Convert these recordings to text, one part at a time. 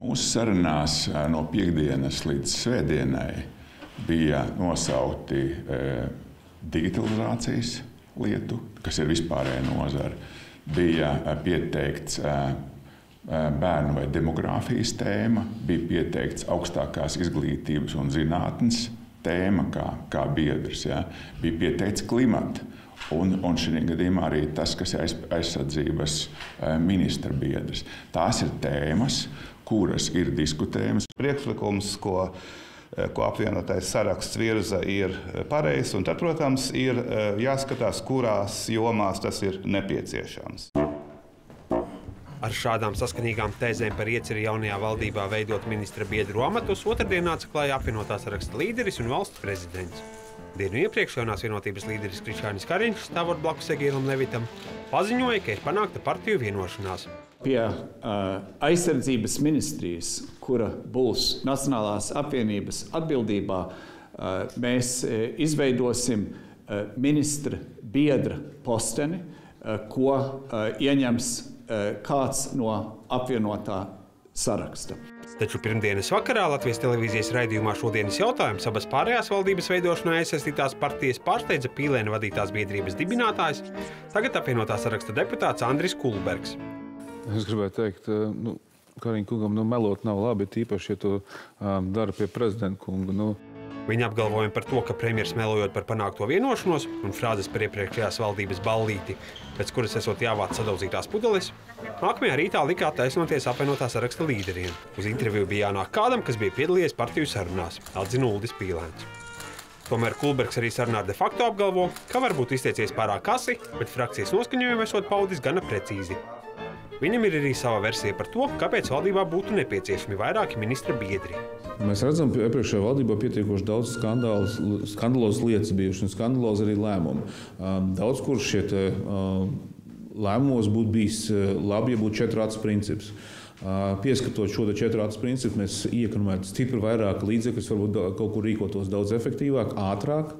Mūsu sarunās no piekdienas līdz svētdienai bija nosaukti digitalizācijas lietu, kas ir vispārēja nozara. Bija pieteikts bērnu vai demogrāfijas tēma, bija pieteikts augstākās izglītības un zinātnes tēma kā biedrs. Ja? Bija pieteikts klimata. Un šī gadījumā arī tas, kas ir aizsardzības ministra biedrs. Tās ir tēmas, kuras ir diskutējamas. Priekšlikums, ko apvienotais saraksts virza, ir pareizs, un tad, protams, ir jāskatās, kurās jomās tas ir nepieciešams. Ar šādām saskanīgām tēzēm par ieceri jaunajā valdībā veidot ministra biedru amatus otrdien nāca klajā apvienotā saraksta līderis un valsts prezidents. Dienu iepriekš jaunās vienotības līderis Krišjānis Kariņš, stāvot blakus Egīlam Levitam, paziņoja, ka ir panākta partiju vienošanās. Pie aizsardzības ministrijas, kura būs Nacionālās apvienības atbildībā, mēs izveidosim ministra biedra posteni, ko ieņems kāds no apvienotā saraksta. Taču pirmdienas vakarā Latvijas televīzijas raidījumā Šodienas jautājums abas pārējās valdības veidošanā iesaistītās partijas pārsteidza Pīlēna vadītās biedrības dibinātājs, tagad apvienotā saraksta deputāts Andris Kulbergs. Es gribētu teikt, Kariņa kungam melot nav labi, tīpaši, ja to dara pie prezidenta kunga. Viņa apgalvojumi par to, ka premjers melojot par panākto vienošanos un frāzes par iepriekšējās valdības ballīti, pēc kuras esot jāvāc sadauzītās pudeles, nākamajā rītā lika attaisnoties apvienotā saraksta līderiem. Uz interviju bija jānāk kādam, kas bija piedalījies partiju sarunās, atzina Uldis Pīlēns. Tomēr Kulbergs arī sarunā de facto apgalvo, ka varbūt izteicies pārāk asi, bet frakcijas noskaņojumu esot paudis gana precīzi. Viņam ir arī sava versija par to, kāpēc valdībā būtu nepieciešami vairāki ministra biedri. Mēs redzam, ka iepriekšējā valdībā pietiekoši daudz skandalozas lietas bijušas un skandalozi arī lēmumi. Daudz kur šie lēmumos būtu bijis labi, ja būtu 4 acu princips. Pieskatot šo 4 acu principu, mēs iekonomētu stipri vairāk līdzekļus, varbūt kaut kur rīkotos daudz efektīvāk, ātrāk.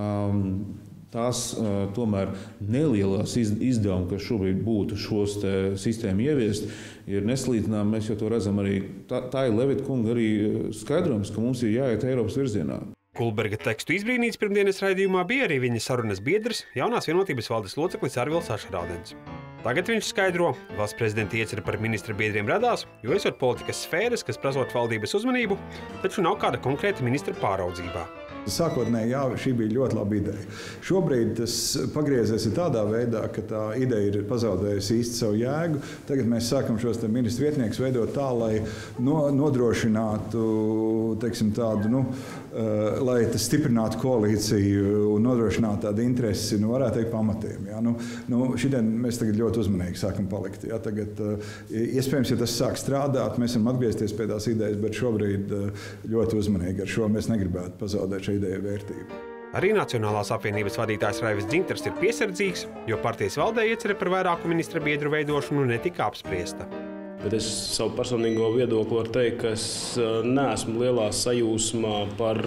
Tās tomēr nelielās izdevumi, kas šobrīd būtu šos sistēmu ieviest, ir nesalīdzināmi. Mēs jau to redzam arī. Tā ir Levita kunga arī skaidrojums, ka mums ir jāiet Eiropas virzienā. Kulberga tekstu izbrīnīts pirmdienas raidījumā bija arī viņa sarunas biedrs, jaunās vienotības valdes loceklis Arvils Ašraudens. Tagad viņš skaidro, valsts prezidenta iecerē par ministra biedriem radās, jo esot politikas sfēras, kas prasot valdības uzmanību, taču nav kāda konkrēta ministra pāraudzībā. Sākotnēji, jā, šī bija ļoti laba ideja. Šobrīd tas pagriezies ir tādā veidā, ka tā ideja ir pazaudējusi īsti savu jēgu. Tagad mēs sākam šos ministru vietniekus veidot tā, lai nodrošinātu, teiksim, tādu, lai tas stiprinātu koalīciju un nodrošinātu tādu interesi, varētu teikt, pamatiem. Ja? Šodien mēs tagad ļoti uzmanīgi sākam palikt. Ja? Tagad, iespējams, ja tas sāk strādāt, mēs varam atgriezties pie tās idejas, bet šobrīd ļoti uzmanīgi ar šo mēs negribētu pazaudēt šo ideju vērtību. Arī Nacionālās apvienības vadītājs Raivis Dzintars ir piesardzīgs, jo partijas valdē iecerē par vairāku ministra biedru veidošanu netika apspriesta. Bet es savu personīgo viedokli varu teikt, ka es neesmu lielā sajūsmā par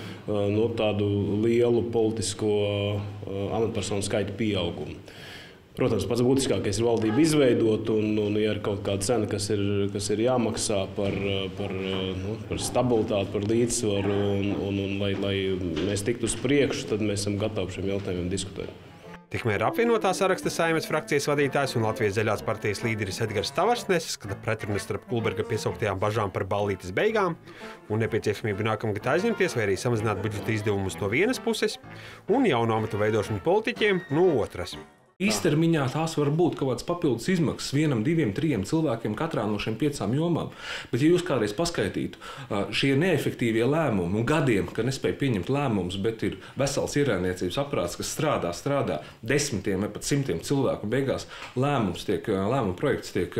tādu lielu politisko amatpersonu skaitu pieaugumu. Protams, pats būtiskākais ir valdību izveidot, un ja ir kaut kāda cena, kas ir jāmaksā par stabilitāti, par līdzsvaru, un lai mēs tiktu uz priekšu, tad mēs esam gatavi šiem jautājumiem diskutēt. Tikmēr apvienotā saraksta Saeimas frakcijas vadītājs un Latvijas zaļās partijas līderis Edgars Tavars nesaskata pretrunas starp Kulberga piesauktajām bažām par ballītes beigām un nepieciešamību nākamgad aizņemties vai arī samazināt budžeta izdevumus no vienas puses un jaunu amatu veidošanu politiķiem no otras. Īstermiņā tās var būt kaut kādas papildus izmaksas 1, 2, 3 cilvēkiem katrā no šiem 5 jomām. Bet, ja jūs kādreiz paskaitītu, šie neefektīvie lēmumi un gadiem, ka nespēja pieņemt lēmumus, bet ir vesels ierēdniecības aprāts, kas strādā desmitiem vai pat simtiem cilvēku, un beigās lēmuma projekts tiek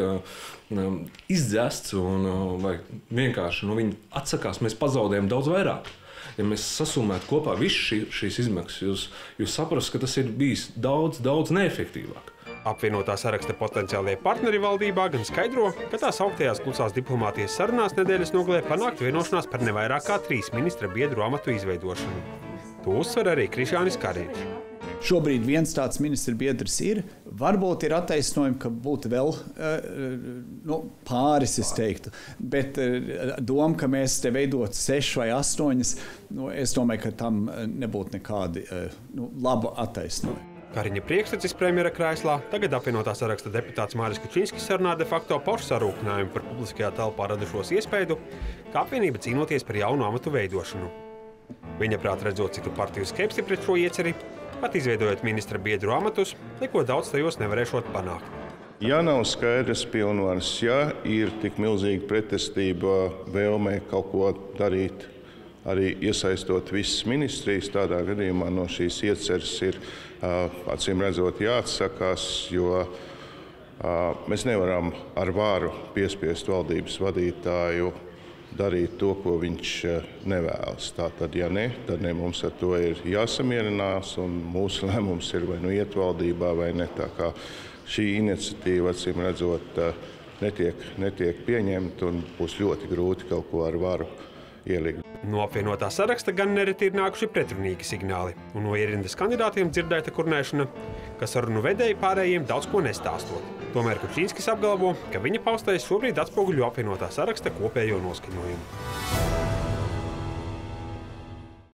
izdzēsts vai vienkārši viņi atsakās, mēs pazaudējam daudz vairāk. Ja mēs sasumētu kopā visas šīs izmaksas, jūs saprastu, ka tas ir bijis daudz neefektīvāk. Apvienotā saraksta potenciālie partneri valdībā gan skaidro, ka tās augtajās klusās diplomātijas sarunās nedēļas nogalē panākt vienošanās par nevairāk kā 3 ministra biedru amatu izveidošanu. To uzsver arī Krišjānis Kariņš. Šobrīd viens tāds ministra biedrs ir. Varbūt ir attaisnojumi, ka būtu vēl pāris, es teiktu. Bet doma, ka mēs te veidot 6 vai 8, es domāju, ka tam nebūtu nekādi labu attaisnojumi. Kariņa priekštecis premjera krēslā, tagad apvienotā saraksta deputāts Māris Kučinskis sarunā de facto pauž sarūktinājumu par publiskajā telpā radušos iespēju, ka apvienība cīnoties par jaunu amatu veidošanu. Viņa prāt redzot citu partiju skepsi pret šo ieceri, pat izveidojot ministra biedru amatus, neko daudz tajos nevarēšot panākt. Ja nav skaidrs pilnvaras, ja ir tik milzīga pretestība vēlmē kaut ko darīt, arī iesaistot visas ministrijas, tādā gadījumā no šīs ieceres ir acīm redzot jāatsakās, jo mēs nevaram ar varu piespiest valdības vadītāju darīt to, ko viņš nevēlas. Tātad, ja ne, tad mums ar to ir jāsamierinās, un mūsu lēmums ir vai nu iet valdībā, vai ne. Tā kā šī iniciatīva, acīm redzot, netiek pieņemta, un būs ļoti grūti kaut ko ar varu ielikt. No apvienotā saraksta gan nereti ir nākuši pretrunīgi signāli, un no ierindas kandidātiem dzirdēta kurnēšana, ka sarunu vedēji pārējiem daudz ko nestāstot. Tomēr Kučinskis apgalvo, ka viņa paustais šobrīd atspoguļo apvienotā saraksta kopējo noskaņojumu.